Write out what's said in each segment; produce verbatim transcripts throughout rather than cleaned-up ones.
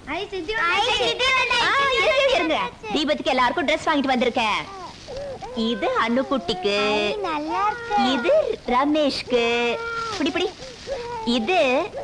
தீபத்துக்கு எல்லாருக்கும் ட்ரெஸ் வாங்கிட்டு வந்திருக்கேன். இது அனுக்குட்டிக்கு, இது ரமேஷ்க்கு, பிடி பிடி, இது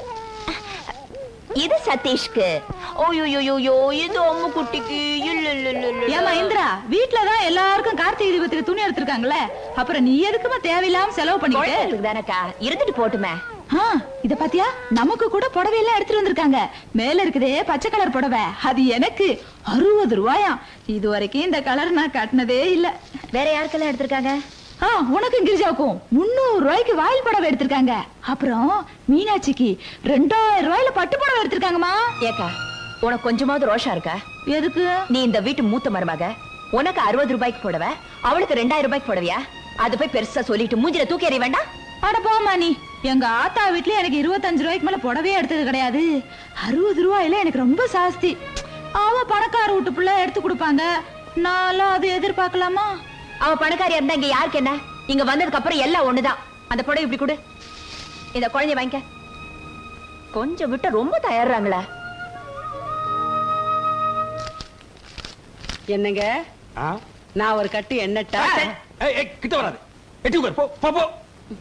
இது சதீஷ்க்கு, ஓயோயோயோ இது அம்மு குட்டிக்கு. ஏமா இந்திரா, வீட்டுலதான் எல்லாருக்கும் கார்த்திகை தீபத்துக்கு துணி எடுத்திருக்காங்களே, அப்புறம் நீ எதுக்குமா தேவையில்லாம செலவு பண்ணிக்கிட்டு தானக்கா இருந்துட்டு போட்டுமே. இத பாத்தியா, நமக்கு கூட புடவை எல்லாம் எடுத்துட்டு வந்திருக்காங்க. மேல இருக்குதே பச்சை கலர் புடவை, அது எனக்கு அறுபது ரூபாயா. இது வரைக்கும் இந்த கலர் நான் கட்டினதே இல்ல. வேற யாருக்கெல்லாம் எடுத்திருக்காங்க? உனக்கும் கிரிஜாவுக்கும் முன்னூறு ரூபாய்க்கு வாயில் புடவை எடுத்திருக்காங்க. அப்புறம் மீனாட்சிக்கு ரெண்டாயிரம் ரூபாயில பட்டு புடவை எடுத்திருக்காங்கம்மா. ஏக்கா உனக்கு கொஞ்சமாவது ரோஷம் இருக்கா? எதுக்கு? நீ இந்த வீட்டு மூத்த மருமக, உனக்கு அறுபது ரூபாய்க்கு போடவே, அவளுக்கு ரெண்டாயிரம் ரூபாய்க்கு போடவியா? அது போய் பெருசா சொல்லிட்டு மூஞ்சில தூக்கி எறிய வேண்டாம். அட போமா நீ. எங்க ஆத்தா வீட்ல எனக்கு இருபத்தஞ்சு ரூபாய்க்கு மேல புடவே எடுத்தது கிடையாது. அறுபது ரூபாயில எனக்கு ரொம்ப சாஸ்தி. அவ பணக்கார வீட்டு பிள்ளை எடுத்து கொடுப்பாங்க, நானும் அது எதிர்பார்க்கலாமா? அவ பணக்காரியா இருந்தா இங்க யாருக்கு என்ன? இங்க வந்ததுக்கு அப்புறம் எல்லாம் ஒண்ணுதான். அந்த புடவை இப்படி கொடு, இந்த குழந்தைய வாங்கிக்க. கொஞ்சம் விட்டு ரொம்ப தயாராங்களா? என்னங்க, நான் ஒரு கட்டு எண்ணட்டா? கிட்ட வராது, எட்டி உட்கார், போ போ போ.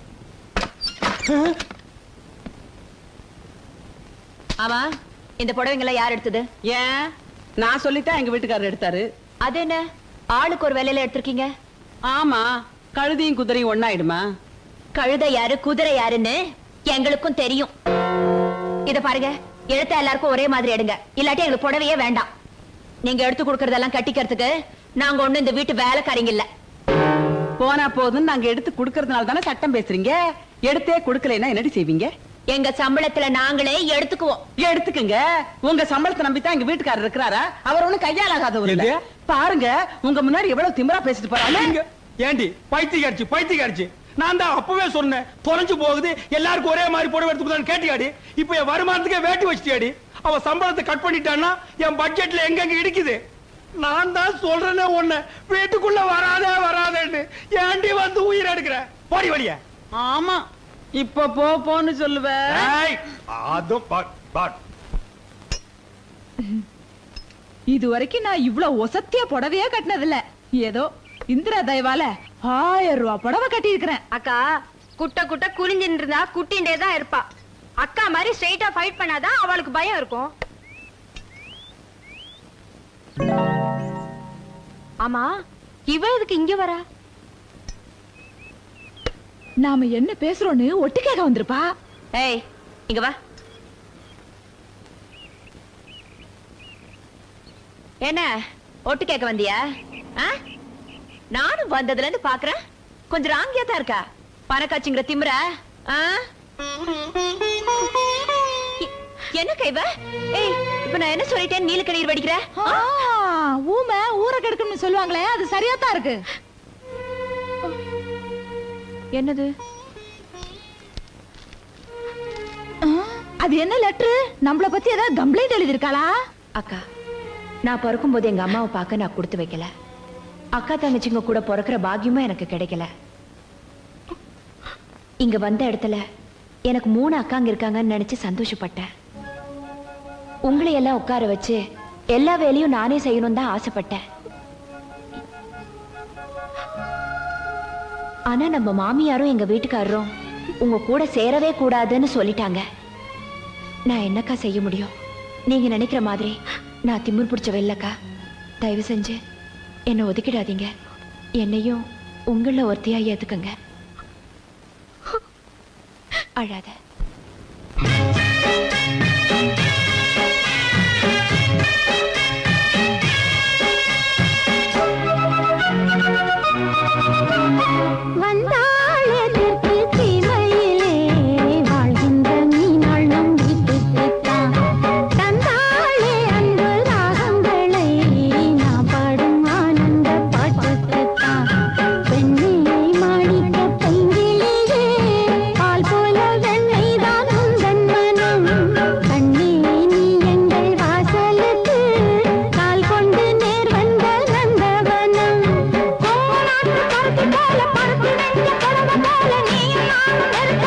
ஆமா, இந்த புடவைங்களை யார் எடுத்தது? ஏன் நான் சொல்லித்தான் எங்க வீட்டுக்காரர் எடுத்தாரு. அது என்ன, ஆளுக்கு ஒரு வேலையில எடுத்திருக்கீங்க? ஆமா, கழுதையும் குதிரையும் ஒண்ணாயிடுமா? கழுதை யாரு குதிரை யாருன்னு எங்களுக்கும் தெரியும். இத பாருங்க, எடுத்த எல்லாருக்கும் ஒரே மாதிரி எடுங்க, இல்லாட்டி எங்களுக்கு புடவையே வேண்டாம். நீங்க எடுத்து கொடுக்கறதெல்லாம் கட்டிக்கிறதுக்கு நாங்க ஒண்ணு இந்த வீட்டு வேலைக்காரங்க இல்ல. போனா போதும் நாங்க எடுத்து குடுக்கறதுனால தானே சட்டம் பேசுறீங்க. எடுத்தே குடுக்கலைன்னா என்னடி செய்வீங்க? எங்க சம்பளத்துல நாங்களே எடுத்துக்குவோம். எடுத்துக்குங்க. உங்க சம்பளத்தை நம்பித்தான் எங்க வீட்டுக்காரர் இருக்கிறாரா? அவர் ஒண்ணு கையால் ஆகாதவர் இல்ல. பாருங்க, உங்க முன்னாடி எவ்வளவு திமிரா பேசிட்டு போறாங்க. ஏண்டி பைத்தியக்காரச்சி பைத்தியக்காரச்சி, நான் தான் அப்பவே சொன்னேன் தொலைஞ்சு போகுது, எல்லாருக்கும் ஒரே மாதிரி புடவை எடுத்துக்கிட்டான்னு கேட்டியாடி. இப்ப என் வருமானத்துக்கே வேட்டி வச்சிட்டியாடி. அவ சம்பளத்தை கட் பண்ணிட்டான்னா என் பட்ஜெட்ல எங்கெங்க இடிக்குது. நான் தான் சொல்றேனே ஒண்ணு, வீட்டுக்குள்ள வராதே வராதேன்னு ஏண்டி வந்து உயிர் எடுக்கிற? போடி வழிய. ஆமா, இப்ப போ போன்னு சொல்லுவேன். இது வரைக்கும் நான் இவ்வளவு ஒசத்தியா புடவையா கட்டினதில்ல. ஏதோ இந்திரா தயவால ஆயிரம் ரூபாய் புடவை கட்டி இருக்கிறேன். அக்கா குட்ட குட்ட குனிஞ்சின்னு இருந்தா குட்டிண்டே தான் இருப்பா. அக்கா மாதிரி ஸ்ட்ரைட்டா ஃபைட் பண்ணாதான் அவளுக்கு பயம் இருக்கும். ஆமா, இவ எதுக்கு இங்க வரா? நாம என்ன பேசுறோன்னு ஒட்டு கேட்க வந்திருப்பா. ஏய், இங்க வா. என்ன ஒட்டு கேட்க வந்தியா? நானும் வந்ததுல இருந்து பாக்குறேன், கொஞ்சம் ராங்கியா தான் இருக்கா. பணக்காட்சிங்கிற திமிர. என்ன கைவ? ஏய், இப்ப நான் என்ன சொல்லிட்டேன்? நீல கண்ணீர் வடிக்கிற. ஊமை ஊரை கெடுக்கணும்னு சொல்லுவாங்களே, அது சரியா தான் இருக்கு. என்னது அது? என்ன லெட்டர்? நம்மள பத்தி ஏதாவது கம்ப்ளைண்ட் எழுதி இருக்காளா? அக்கா, நான் பிறக்கும் போது எங்க அம்மாவை பார்க்க நான் கொடுத்து வைக்கல. அக்கா தங்கச்சிங்க கூட பிறக்கிற பாக்கியமும் எனக்கு கிடைக்கல. இங்க வந்த இடத்துல எனக்கு மூணு அக்காங்க இருக்காங்கன்னு நினைச்சு சந்தோஷப்பட்டேன். உங்களை எல்லாம் உட்கார வச்சு எல்லா வேலையும் நானே செய்யணும் தான் ஆசைப்பட்டேன். ஆனா நம்ம மாமியாரும் எங்க வீட்டுக்காரரும் உங்க கூட சேரவே கூடாதுன்னு சொல்லிட்டாங்க. நான் என்னக்கா செய்ய முடியும்? நீங்க நினைக்கிற மாதிரி நான் திமிர் பிடிச்சவ இல்லக்கா. தயவு செஞ்சு என்னை ஒதுக்கிடாதீங்க. என்னையும் உங்கள ஒருத்தியா ஏத்துக்குங்க. அழாத.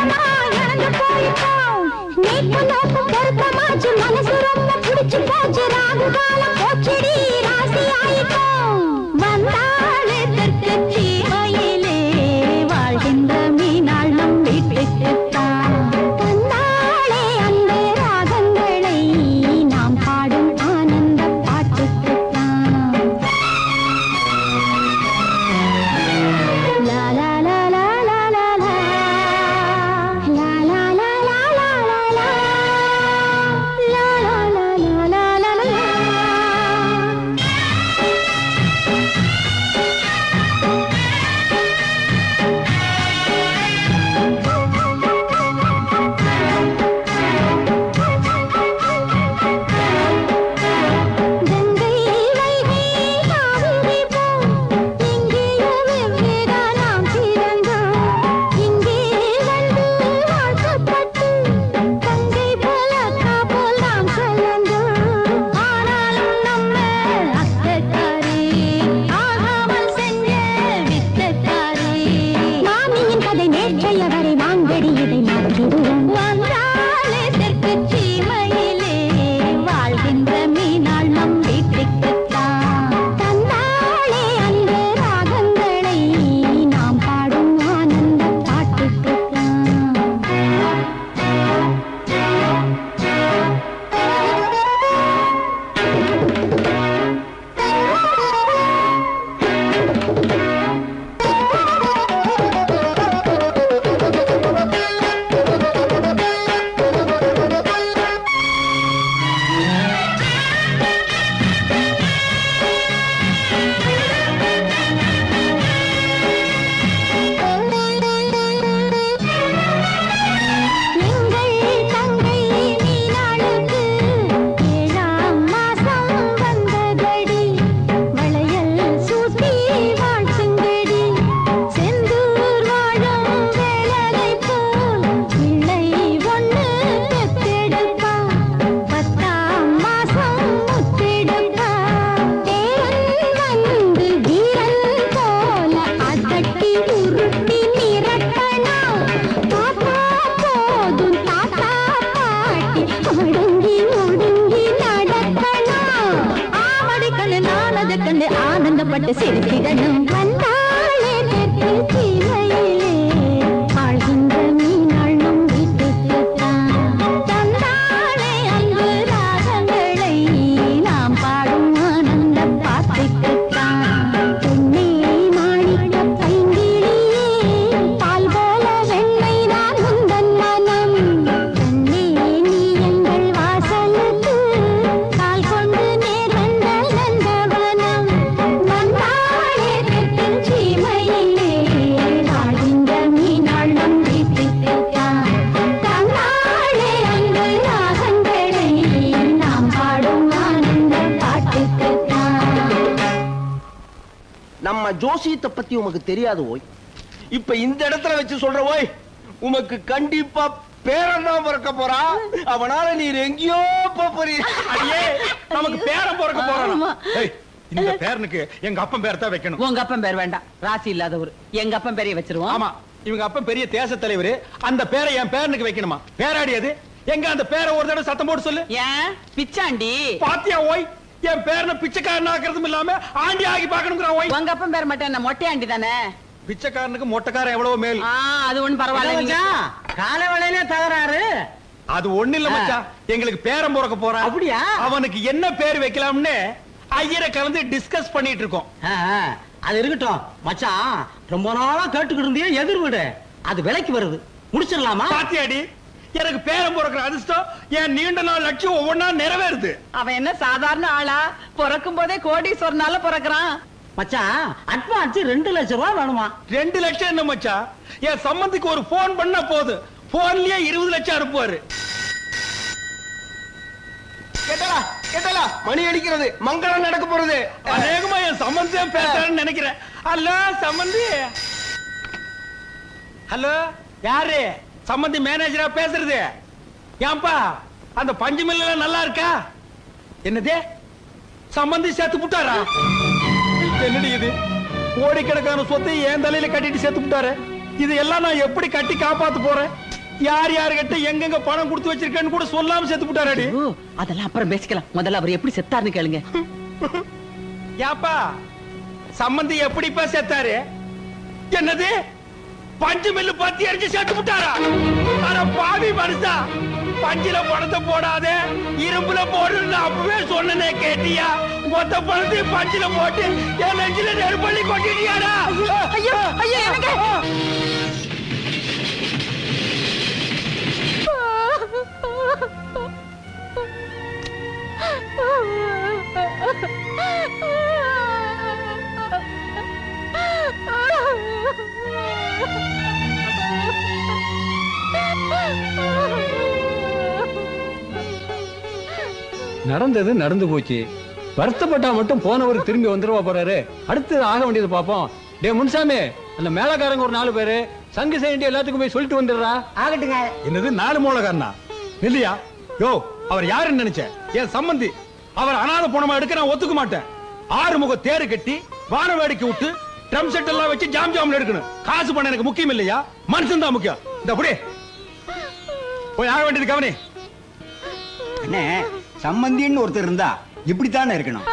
மனசு ரொம்ப பிடிச்சு போச்சு. கண்டு ஆனந்தப்பட்டு சிரித்திடணும். வந்தாளே நெற்றில் சீமையிலே வாழ்கின்ற மீனாளும் வீட்டுக்குத்தான். தந்தாளே அன்பு ராகங்களை நாம் பாடும் ஆனந்த பாட்டுக்குத்தான். பொன்னே மாணிக்க பைங்கிளியே பால் போல வெண்மை நான் உந்தன் மனம். கண்ணே நீ எங்கள் வாசலுக்கு கால் கொண்டு நேர் வந்த நந்தவனம். வந்தாளே நெற்றில் சீமையிலே வாழ்கின்ற மீனாள் நம் வீட்டுக்குத்தான். தந்தாளே அன்பு ராகங்களை நாம் பாடும் ஆனந்த பாட்டுக்குத்தான். நம்ம ஜோசியத்தை பத்தி உமக்கு தெரியாது ஓய். இப்ப இந்த இடத்துல வச்சு சொல்ற ஓய், உமக்கு கண்டிப்பா பேரன் தான் பிறக்க போறா. அவனால நீர் எங்கேயோ போறீங்க. அடியே நமக்கு பேரன் பிறக்க போறான். ஏய், இந்த பேரனுக்கு எங்க அப்பன் பேர் தான் வைக்கணும். உங்க அப்பன் பேர் வேண்டாம், ராசி இல்லாதவர். எங்க அப்பன் பேரைய வச்சிருவோம். ஆமா, இவங்க அப்பன் பெரிய தேச தலைவர். அந்த பேரை என் பேரனுக்கு வைக்கணுமா? பேராடி அது எங்க? அந்த பேரை ஒரு தடவை சத்தம் போட்டு சொல்லு. ஏன் பிச்சாண்டி? பாத்தியா ஓய், என் பேரனை பிச்சைக்காரன் ஆக்குறதும் இல்லாம ஆண்டி ஆகி பாக்கணுங்கிறான் ஓய். உங்க அப்பன் பேர் மட்டும் என்ன மொட்டையாண்டி தானே? பிச்சைக்காரனுக்கு மொட்டைக்காரன் எவ்வளவு மேல். ஆ, அது ஒண்ணு பரவாயில்ல. காலை வேளையிலே தகராறு. அது ஒண்ணு இல்ல மச்சான், எங்களுக்கு பேரன் பிறக்க போறான். அப்படியா? அவனுக்கு என்ன பேர் வைக்கலாம்னு ஐயரை கலந்து டிஸ்கஸ் பண்ணிட்டு இருக்கோம். ஆ, அது இருக்கட்டும் மச்சான். ரொம்ப நாளா கேட்டுக்கிட்டு இருந்தியே எதிர் வீடு, அது விலைக்கு வருது, முடிச்சிடலாமா? பாத்தியாடி, எனக்கு பேரன் பிறக்கிற அதிர்ஷ்டம் என் நீண்ட நாள் லட்சியம் ஒவ்வொன்னா நிறைவேறுது. அவன் என்ன சாதாரண ஆளா? பிறக்கும் போதே கோடீஸ்வரனால பிறக்கிறான். மச்சான் அட்வான்ஸ் ரெண்டு லட்சம் ரூபாய் வேணுமா? ரெண்டு லட்சம் என்ன மச்சான், என் சம்பந்திக்கு ஒரு போன் பண்ணா போது, போன்லயே இருபது லட்சம் அனுப்புவாரு. கேட்டலா கேட்டலா, மணி அடிக்கிறது, மங்களம் நடக்க போறது. அநேகமா என் சம்பந்தியம் பேசுறான்னு நினைக்கிறேன். ஹலோ சம்பந்தி. ஹலோ, யாரு? சம்பந்தி மேனேஜரா பேசுறது? ஏன்பா அந்த பஞ்சு மில்ல நல்லா இருக்கா? என்னது, சம்பந்தி சேர்த்து புட்டாரா? என்னடி இது, கோடிக்கணக்கான சொத்தை என் தலையில கட்டிட்டு சேர்த்து புட்டாரு. இது எல்லாம் நான் எப்படி கட்டி காப்பாத்து போறேன்? யார் யாரு கிட்ட எங்கெங்க பணம் கொடுத்து வச்சிருக்கேன்னு கூட சொல்லாம சேர்த்து புட்டாரடி. அதெல்லாம் அப்புறம் பேசிக்கலாம், முதல்ல அவர் எப்படி செத்தாருன்னு கேளுங்க. ஏப்பா சம்பந்தி எப்படிப்பா செத்தாரு? என்னது, பஞ்சு மில்லு பத்தி எரிஞ்சு சேர்த்து விட்டாரா? அட பாவி மனுஷா, பஞ்சில பணத்தை போடாதே இரும்புல போடுன்னு அப்பவே சொன்னனே, கேட்டியா? மொத்த பணத்தையும் பஞ்சில போட்டு என் நெஞ்சில நெருப்பள்ளி கொட்டிட்டியாடா? ஐயோ ஐயோ, எனக்கு நடந்தது நடந்து போச்சு. வருத்தப்பட்டா மட்டும் போனவர் திரும்பி வந்துருவா போறாரு. அடுத்து ஆக வேண்டியது பாப்போம். டே முன்சாமி, அந்த மேலக்காரங்க ஒரு நாலு பேரு சங்கு செய்ய எல்லாத்துக்கும் போய் சொல்லிட்டு வந்துடுறா. ஆகட்டுங்க. என்னது நாலு மூலக்காரனா? இல்லையா? யோ, அவர் யாருன்னு நினைச்ச? என் சம்பந்தி. அவர் அனாதை போனமா எடுக்க நான் ஒத்துக்க மாட்டேன். ஆறு முக தேரு கட்டி வான வேடிக்கை விட்டு ட்ரம் செட் எல்லாம் வச்சு ஜாம் ஜாம்ல எடுக்கணும். காசு பண்ண எனக்கு முக்கியம் இல்லையா? மனுஷன் தான் முக்கியம். இந்த அப்படியே போய் ஆக வேண்டியது கவனி. அண்ணே, சம்பந்தின்னு ஒருத்தர் இருந்தா இப்படித்தானே இருக்கணும்.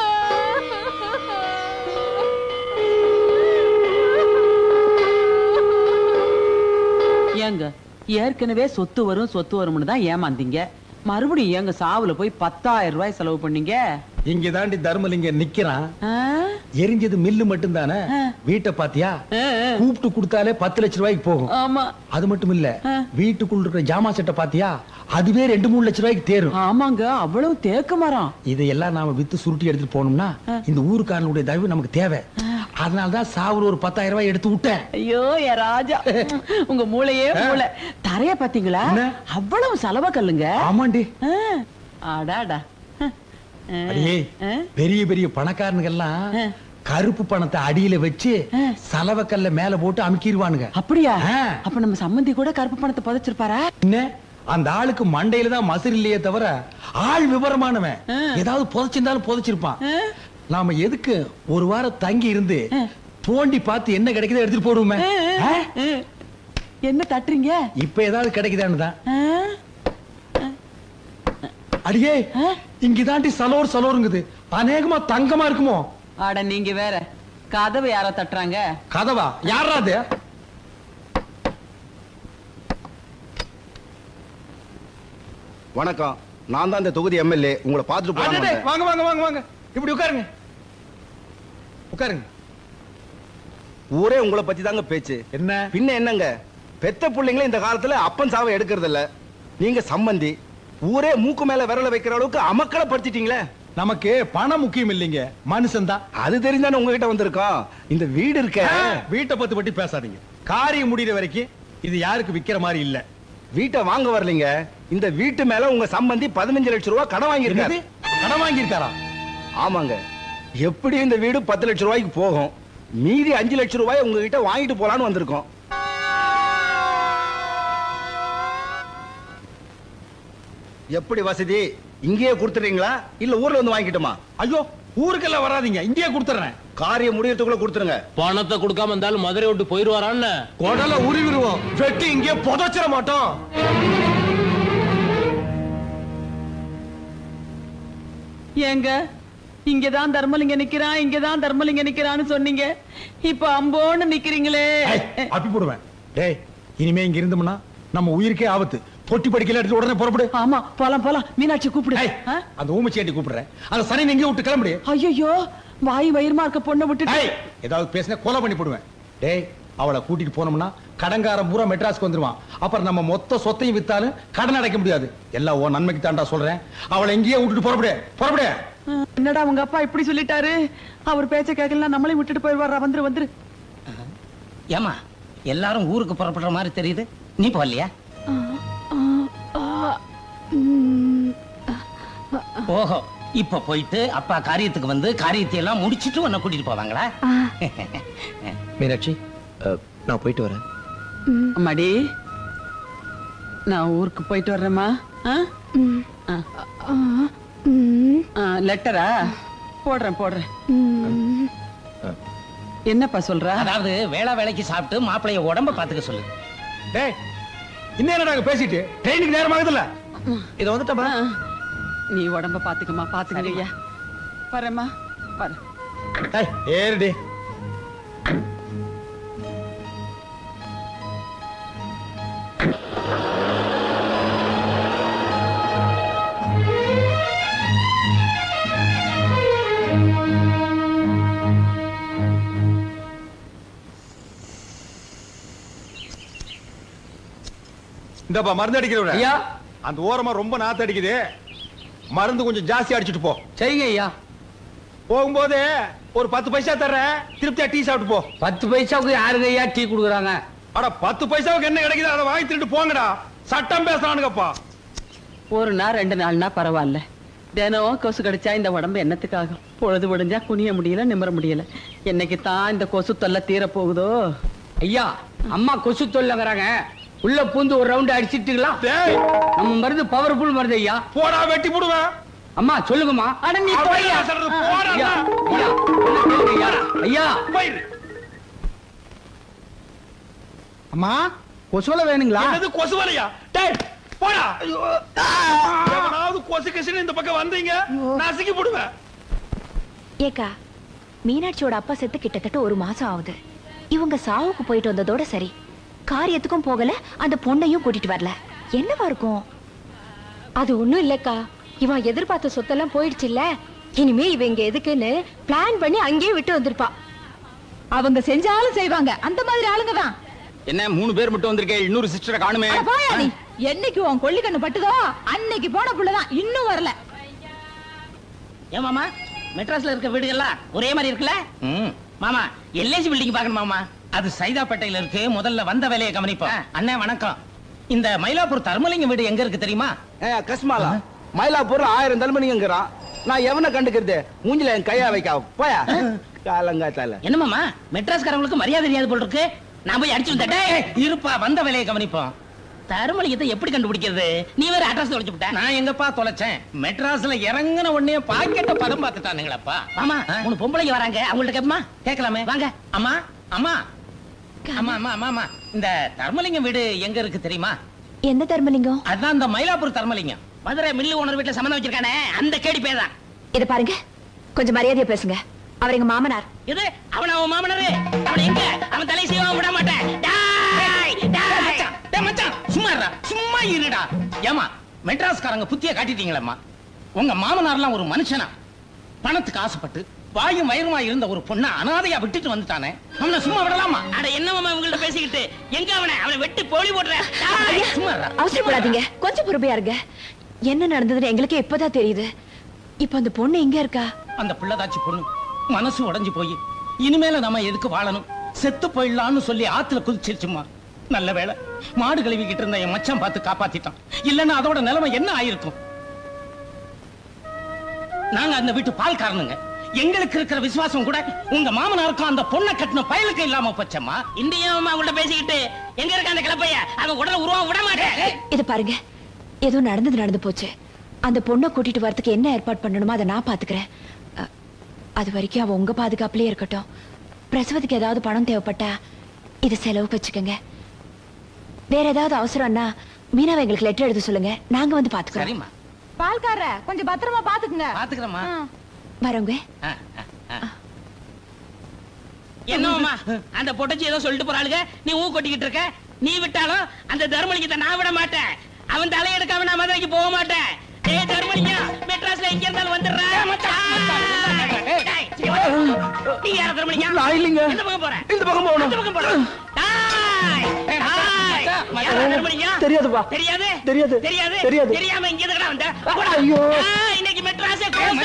ஏங்க ஏற்கனவே சொத்து வரும் சொத்து வரும்னு தான் ஏமாந்தீங்க. மறுபடியும் ஏங்க சாவுல போய் பத்தாயிரம் ரூபாய் செலவு பண்ணீங்க. இங்க தாண்டி தர்மலிங்க நிக்கிறான். ஆ? எரிஞ்சது மில்லு மட்டும் தானே. வீட்டை பாத்தியா? கூப்பிட்டு கொடுத்தாலே பத்து லட்சம் ரூபாய்க்கு போகும். ஆமா. அது மட்டும் இல்ல, வீட்டுக்குள்ள இருக்கிற ஜாமா செட்டை பாத்தியா? அதுவே ரெண்டு மூணு லட்சம் ரூபாய்க்கு தேரும். ஆமாங்க, அவ்வளவு தேக்க மரம். இதையெல்லாம் நாம வித்து சுருட்டி எடுத்துட்டு போனோம்னா இந்த ஊருக்காரனுடைய தயவு நமக்கு தேவை. அதனாலதான் சாவுல ஒரு பத்தாயிரம் ரூபாய் எடுத்து விட்டேன். ஐயோ ஏ ராஜா, உங்க மூளையே மூளை. தரைய பாத்தீங்களா? அவ்வளவு செலவ கல்லுங்க. ஆமாண்டி. ஆடாடா. அடியே, பெரிய பெரிய பணக்காரனுங்க எல்லாம் கருப்பு பணத்தை அடியில வச்சு சலவக்கல்ல மேல போட்டு அமுக்கிடுவானுங்க. அப்படியா? அப்ப நம்ம சம்பந்தி கூட கருப்பு பணத்தை புதைச்சிருப்பாரா? என்ன, அந்த ஆளுக்கு மண்டையில தான் மசர் இல்லையே தவிர ஆள் விவரமானவன். ஏதாவது புதைச்சிருந்தாலும் புதைச்சிருப்பான். நாம எதுக்கு ஒரு வாரம் தங்கி இருந்து தோண்டி பார்த்து என்ன கிடைக்குதோ எடுத்துட்டு போடுவோமே. என்ன தட்டுறீங்க? இப்ப ஏதாவது கிடைக்குதான்னு தான். அடியே, இங்கதாண்டி சலோர் சலோருங்குது. அநேகமா தங்கமா இருக்குமோ? ஆட நீங்க வேற கதவு யாரோ தட்டுறாங்க. கதவா? யாரா அது? வணக்கம், நான் தான் இந்த தொகுதி எம்எல்ஏ. உங்களை பார்த்துட்டு போறாங்க. வாங்க வாங்க வாங்க வாங்க, இப்படி உட்காருங்க உட்காருங்க. ஊரே உங்களை பத்தி தாங்க பேச்சு. என்ன பின்ன என்னங்க, பெத்த பிள்ளைங்களே இந்த காலத்துல அப்பன் சாவை எடுக்கிறது இல்ல. நீங்க சம்பந்தி, ஊரே மூக்கு மேல விரல வைக்கிற அளவுக்கு அமக்களை படுத்திட்டீங்களே. நமக்கு பணம் முக்கியம் இல்லைங்க, மனுஷன் தான். அது தெரிஞ்சானே உங்ககிட்ட வந்திருக்கோம். இந்த வீடு இருக்க, வீட்டை பத்தி பத்தி பேசாதீங்க. காரியம் முடிகிற வரைக்கும் இது யாருக்கு விக்கிற மாதிரி இல்ல. வீட்டை வாங்க வரலீங்க, இந்த வீட்டு மேல உங்க சம்பந்தி பதினஞ்சு லட்சம் ரூபாய் கடன் வாங்கியிருக்காரு. கடன் வாங்கியிருக்காரா? ஆமாங்க. எப்படி இந்த வீடு பத்து லட்சம் ரூபாய்க்கு போகும், மீதி அஞ்சு லட்சம் ரூபாய் உங்ககிட்ட வாங்கிட்டு போலான்னு வந்திருக்கோம். எப்படி வசதி? இங்கேயே கொடுத்துறீங்களா இல்ல ஊர்ல வந்து வாங்கிட்டுமா? ஐயோ, ஊருக்கெல்லாம் வராதீங்க, இங்கேயே கொடுத்துறேன். காரியம் முடியறதுக்குள்ள கொடுத்துருங்க. பணத்தை கொடுக்காம இருந்தாலும் மதுரை விட்டு போயிருவாரான்னு குடல உருவிடுவோம், வெட்டி இங்கே புதைச்சிட மாட்டோம். ஏங்க, இங்கதான் தர்மலிங்க நிக்கிறான், இங்கதான் தர்மலிங்க நிக்கிறான்னு சொன்னீங்க. இப்ப அம்போன்னு நிக்கிறீங்களே. அப்பி போடுவேன். டேய், இனிமே இங்க இருந்தோம்னா நம்ம உயிருக்கே ஆபத்து. பொட்டி படிக்கல எடுத்து உடனே புறப்படு. ஆமா, போலாம் போலாம். மீனாட்சி கூப்பிடு. அந்த ஊமச்சியாண்டி கூப்பிடுறேன். அந்த சனி நீங்க விட்டு கிளம்புடி. ஐயோ, வாய் வயிறுமா இருக்க பொண்ணை விட்டு ஏதாவது பேசினா கொலை பண்ணி போடுவேன். டேய், அவளை கூட்டிட்டு போனோம்னா கடன்காரன் பூரா மெட்ராஸ்க்கு வந்துருவான். அப்புறம் நம்ம மொத்த சொத்தையும் வித்தாலும் கடன் அடைக்க முடியாது. எல்லாம் ஓ நன்மைக்கு தாண்டா சொல்றேன். அவளை எங்கேயே விட்டுட்டு புறப்படு புறப்படு. என்னடா உங்க அப்பா இப்படி சொல்லிட்டாரு? அவர் பேச்ச கேட்கலாம், நம்மளையும் விட்டுட்டு போயிருவாரா? வந்துரு வந்துரு. ஏமா எல்லாரும் ஊருக்கு புறப்படுற மாதிரி தெரியுது, நீ போகலையா? ஓஹோ, இப்ப போயிட்டு அப்பா காரியத்துக்கு வந்து காரியத்தை எல்லாம் முடிச்சிட்டு உன்னை கூட்டிட்டு போவாங்களா? மீனாட்சி, நான் போயிட்டு வரேன். அம்மாடி, நான் ஊருக்கு போயிட்டு வர்றேம்மா. லெட்டரா? போடுறேன் போடுறேன். என்னப்பா சொல்ற? அதாவது வேளா வேலைக்கு சாப்பிட்டு மாப்பிளைய உடம்ப பாத்துக்க சொல்லு. டேய், இன்னும் என்னடா பேசிட்டு ட்ரெயினுக்கு நேரம் ஆகுதுல்ல? இத வந்துட்டமா. நீ உடம்ப பாத்துக்கமா. பாத்துக்கங்க ஐயா. வரேம்மா, வரேன். டேய், ஏறுடி. இந்தப்பா மருந்து அடிக்கிறவங்க. ஐயா, அந்த ஓரமா ரொம்ப நாத்து அடிக்குது, மருந்து கொஞ்சம் ஜாஸ்தி அடிச்சுட்டு போ. சரிங்க ஐயா. போகும்போது ஒரு பத்து பைசா தர்றேன், திருப்தியா டீ சாப்பிட்டு போ. பத்து பைசாவுக்கு யாருங்க ஐயா டீ குடுக்குறாங்க? அட, பத்து பைசாவுக்கு என்ன கிடைக்குது அதை வாங்கி திருட்டு போங்கடா. சட்டம் பேசுறானுங்கப்பா. ஒரு நாள் ரெண்டு நாள்னா பரவாயில்ல. தினம் கொசு கடிச்சா இந்த உடம்பு என்னத்துக்காகும்? பொழுது விடிஞ்சா குனிய முடியல, நிமிர முடியல. என்னைக்கு தான் இந்த கொசு தொல்லை தீர போகுதோ? ஐயா, அம்மா கொசு தொல்லைங்கிறாங்க, உள்ள பூந்து ஒரு ரவுண்ட் அடிச்சிட்டுங்களா? நம்ம மருந்து பவர்ஃபுல் மருந்து ஐயா. போடா, வெட்டி போடுவேன். அம்மா சொல்லுங்கம்மா. அட நீ போய்யா. ஐயா, ஐயா, ஐயா, ஐயா போயிரு. அம்மா, கொசுவலை வேணுங்களா? என்னது கொசுவலையா? டேய், போடா. எவனாவது கொசு கிசுன்னு இந்த பக்கம் வந்தீங்க, நசுக்கி போடுவேன். ஏக்கா, மீனாட்சியோட அப்பா செத்து கிட்டத்தட்ட ஒரு மாசம் ஆகுது. இவங்க சாவுக்கு போயிட்டு வந்ததோட சரி, காரியத்துக்கும் போகல, அந்த பொண்ணையும் கூட்டிட்டு வரல. என்னவா இருக்கும்? அது ஒண்ணும் இல்லக்கா, இவன் எதிர்பார்த்த சொத்தெல்லாம் போயிடுச்சு இல்ல. இனிமே இவ இங்க எதுக்குன்னு பிளான் பண்ணி அங்கேயே விட்டு வந்திருப்பா. அவங்க செஞ்சாலும் செய்வாங்க, அந்த மாதிரி ஆளுங்க தான். என்ன மூணு பேர் மட்டும் வந்திருக்கே, இன்னொரு சிஸ்டரை காணுமே. என்னைக்கு உன் கொள்ளி கண்ணு பட்டுதோ அன்னைக்கு போன புள்ளதான், இன்னும் வரல. ஏன் மாமா, மெட்ராஸ்ல இருக்க வீடுகள்லாம் ஒரே மாதிரி இருக்குல்ல? மாமா, எல்ஐசி பில்டிங் பாக்கணும் மாமா. அது சைதாப்பேட்டையில இருக்கு. முதல்ல வந்த வேலையை கவனிப்போம். அண்ணே வணக்கம். இந்த மயிலாப்பூர் தர்மலிங்க வீடு எங்க இருக்கு தெரியுமா? கஸ்மாலா, மயிலாப்பூர் ஆயிரம் தர்மலிங்கிறான். நான் எவனை கண்டுக்கிறது? மூஞ்சில என் கையா வைக்க போயா காலங்காத்தால. என்ன மாமா, மெட்ராஸ்காரங்களுக்கு மரியாதை தெரியாது போல் இருக்கு. நான் போய் அடிச்சு வந்துட்டேன். இருப்பா, வந்த வேலையை கவனிப்போம். தர்மலிங்கத்தை எப்படி கண்டுபிடிக்கிறது? நீ வேற அட்ரஸ் தொலைச்சு விட்ட. நான் எங்கப்பா தொலைச்சேன்? மெட்ராஸ்ல இறங்கின உடனே பாக்கெட்ட பதம் பார்த்துட்டானுங்களப்பா. ஆமா, மூணு பொம்பளைங்க வராங்க, அவங்கள்ட்ட கேப்பமா? கேட்கலாமே, வாங்க. அம்மா அம்மா அம்மா அம்மா அம்மா அம்மா இந்த தர்மலிங்கம் வீடு எங்க இருக்கு தெரியுமா? எந்த தர்மலிங்கம்? அதான் இந்த மயிலாப்பூர் தர்மலிங்கம். மதுரை மில்லு ஓனர் வீட்டுல சம்மந்தம் வச்சிருக்கானே, அந்த கேடி பேதான். இத பாருங்க, கொஞ்சம் மரியாதையா பேசுங்க. அவர் எங்க மாமனார். இது அவன் அவன் மாமனாரு. அவன் எங்க? அவன் தலை செய்வான் விட மாட்டேன். டேய் டேய் டேய் மச்சான் சும்மா இருடா. சும்மா இருடா. ஏமா மெட்ராஸ்காரங்க புத்திய காட்டிட்டீங்களேம்மா. உங்க மாமனார்லாம் ஒரு மனுஷனா? பணத்துக்கு ஆசைப்பட்டு வாயும் வயிறுமா இருந்த ஒரு பொண்ணை அனாதையா விட்டுட்டு வந்துட்டானே, அவனை சும்மா விடலாமா? அட என்னமாமா இவங்கள்ட்ட பேசிக்கிட்டு, எங்க அவனை அவனை வெட்டி போலி போடுற. சும்மா இருடா. அவசரப்படாதீங்க, கொஞ்சம் பொறுமையா இருங்க. என்ன நடந்ததுன்னு எங்களுக்கே இப்பதான் தெரியுது. இப்ப அந்த பொண்ணு எங்க இருக்கா? அந்த பிள்ளைதாச்சி பொண்ணு மனசு உடைஞ்சு போய் இனிமேல நம்ம எதுக்கு வாழணும், செத்து போயிடலாம்னு சொல்லி ஆத்துல குதிச்சிருச்சுமா. நல்ல வேளை மாடு கழுவிக்கிட்டு இருந்த என் மச்சான் பார்த்து காப்பாத்திட்டான். இல்லன்னா அதோட நிலைமை என்ன ஆயிருக்கும்? நாங்க அந்த வீட்டு பால்காரனுங்க. எங்களுக்கு இருக்கிற விசுவாசம் கூட உங்க மாமனாருக்கும் அந்த பொண்ணை கட்டின பயலுக்கு இல்லாம போச்சம்மா. இந்தியாவும் அவங்கள்ட்ட பேசிக்கிட்டு எங்க இருக்க அந்த கிளப்பைய அவன் உடனே உருவம் விட மாட்டேன். இது பாருங்க, ஏதோ நடந்தது நடந்து போச்சு. அந்த பொண்ணை கூட்டிட்டு வரதுக்கு என்ன ஏற்பாடு பண்ணணுமோ அதை நான் பாத்துக்கிறேன். அ- அது வரைக்கும் அவ உங்க பாதுகாப்புலயே இருக்கட்டும். பிரசவத்துக்கு ஏதாவது பணம் தேவைப்பட்டா இது செலவுக்கு வச்சுக்கோங்க. வேற ஏதாவது அவசரம்னா மீனாவை எங்களுக்கு லெட்டர் எழுத சொல்லுங்க, நாங்க வந்து பாத்துக்கிறோம். சரிம்மா. பால்கார கொஞ்சம் பத்திரமா பாத்துக்குங்க. பாத்துக்கிறேம்மா. வரவங்க. என்னம்மா அந்த பொட்டச்சி ஏதோ சொல்லிட்டு போறாளுங்க, நீ ஊ கொட்டிக்கிட்டு இருக்க. நீ விட்டாலும் அந்த தர்மலிங்கத்தை நான் விட மாட்டேன். அவன் தலையெடுக்காம நான் மதுரைக்கு போக மாட்டேன். ஏய் தர்மலிங்கம், மெட்ராஸ்ல எங்க இருந்தாலும் வந்துடுறேன். நீ யார தர்மலிங்கம்? நான் இல்லைங்க. இந்த பக்கம் போறேன். இந்த பக்கம் போகணும். இந்த பக்கம் போறேன். தெரியாதுப்பா. தெரியாது தெரியாது தெரியாது தெரியாது தெரியாம இங்க எதுக்குடா வந்த? ஐயோ இன்னைக்கு மெட்ராஸே க்ளோஸ்.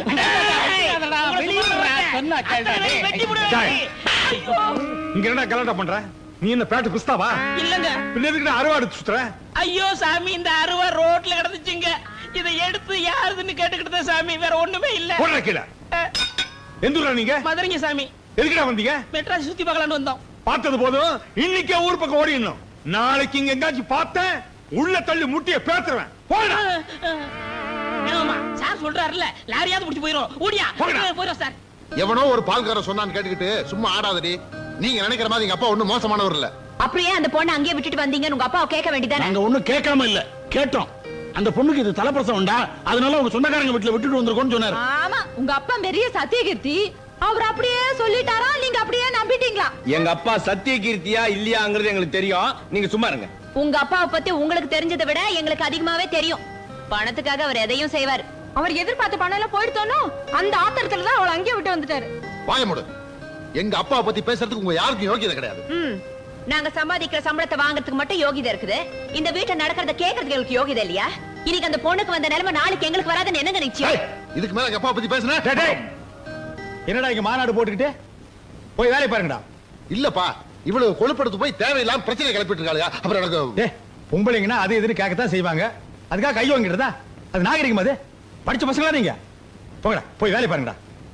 இங்க என்ன கலாட்டா பண்ற? நீ என்ன பேட்டு குஸ்தாவா? இல்லங்க. பின்ன எதுக்கு அறுவாடு சுத்துற? ஐயோ சாமி, இந்த அருவா ரோட்ல கிடந்துச்சுங்க. இதை எடுத்து யாருதுன்னு கேட்டுக்கிட்டு சாமி, வேற ஒண்ணுமே இல்ல. போடா கீழ. எந்தூரா நீங்க? மதுரைங்க சாமி. எதுக்குடா வந்தீங்க? மெட்ராஸ் சுத்தி பார்க்கலாம்னு வந்தோம். பார்த்தது போதும், இன்னைக்கே ஊர் பக்கம் ஓடிடணும். நாளைக்கு இங்க எங்காச்சும் பார்த்தேன் உள்ள தள்ளி முட்டிய பேத்துறேன். போடா. ஏமா சார் சொல்றாருல, லாரியாவது புடிச்சு போயிரும். ஓடியா போயிரும் சார். எவனோ ஒரு பால்கார சொன்னான்னு கேட்டுக்கிட்டு சும்மா ஆடாதடி. நீங்க நினைக்கிற மாதிரி எங்க அப்பா ஒண்ணும் மோசமானவர் இல்ல. அப்படியே அந்த பொண்ணை அங்கேயே விட்டுட்டு வந்தீங்கன்னு உங்க அப்பாவை கேட்க வேண்டியதானே? நாங்க ஒண்ணும் கேட்காம இல்ல, கேட்டோம். அந்த பொண்ணுக்கு இது தலைப்பிரசவம் உண்டா, அதனால உங்க சொந்தக்காரங்க வீட்டுல விட்டுட்டு வந்திருக்கோம்னு சொன்னாரு. ஆமா, உங்க அப்பா பெரிய சத்தியகீர்த்தி. அவர் அப்படியே சொல்லிட்டாரா, நீங்க அப்படியே நம்பிட்டீங்களா? எங்க அப்பா சத்தியகீர்த்தியா இல்லையாங்கிறது எங்களுக்கு தெரியும். நீங்க சும்மா இருங்க. உங்க அப்பாவை பத்தி உங்களுக்கு தெரிஞ்சதை விட எங்களுக்கு அதிகமாவே தெரியும். பணத்துக்காக அவர் எதையும் செய்வார். அவர் எதிர்பார்த்த பணம் எல்லாம் போயிடுத்தோனோ அந்த ஆத்திரத்துல தான் அவளை அங்கேயே விட்டு வந்துட்டாரு. வாயமுடு. எங்க அப்பாவை பத்தி பேசுறதுக்கு உங்க யாருக்கும் யோகியதை கிடையாது. ம், நாங்க சம்பாதிக்கிற சம்பளத்தை வாங்குறதுக்கு மட்டும் யோகிதை இருக்குது. இந்த வீட்டை நடக்கிறத கேட்கறதுக்கு எங்களுக்கு யோகிதை இல்லையா? இன்னைக்கு அந்த பொண்ணுக்கு வந்த நிலைமை நாளைக்கு எங்களுக்கு வராதுன்னு என்ன நினைச்சு? இதுக்கு மேல எங்க அப்பா பத்தி பேசுன? என்னடா இங்க மாநாடு போட்டுக்கிட்டு போய் வேலை பாருங்கடா. இல்லப்பா, இவ்வளவு கொழுப்படுத்து போய் தேவையில்லாம பிரச்சனை கிளப்பிட்டு இருக்காங்க. அப்புறம் எனக்கு பொம்பளைங்கன்னா அது எதுன்னு கேட்கத்தான் செய்வாங்க. அதுக்காக கை வாங்கிடுறதா? அது நாகரிகம்? அது படிச்ச பசங்களா நீங்க? போங்கடா, போய் வேலை பாருங்கடா.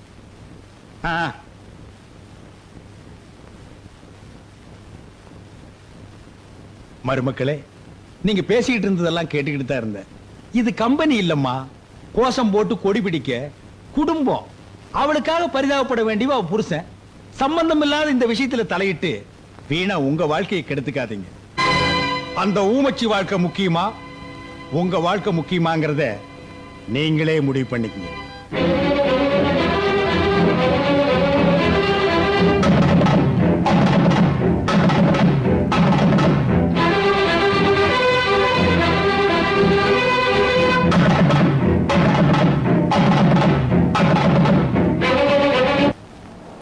மருமக்களே, நீங்க பேசிக்கிட்டு இருந்ததெல்லாம் கேட்டுக்கிட்டு தான் இருந்தேன். இது கம்பெனி இல்லம்மா, கோஷம் போட்டு கொடி பிடிக்க குடும்பம். அவளுக்காக பரிதாபப்பட வேண்டியவ அவ புருஷன். சம்பந்தம் இல்லாத இந்த விஷயத்துல தலையிட்டு வீணா உங்க வாழ்க்கையை கெடுத்துக்காதீங்க. அந்த ஊமச்சி வாழ்க்கை முக்கியமா, உங்க வாழ்க்கை முக்கியமாங்கிறத நீங்களே முடிவு பண்ணிக்கங்க.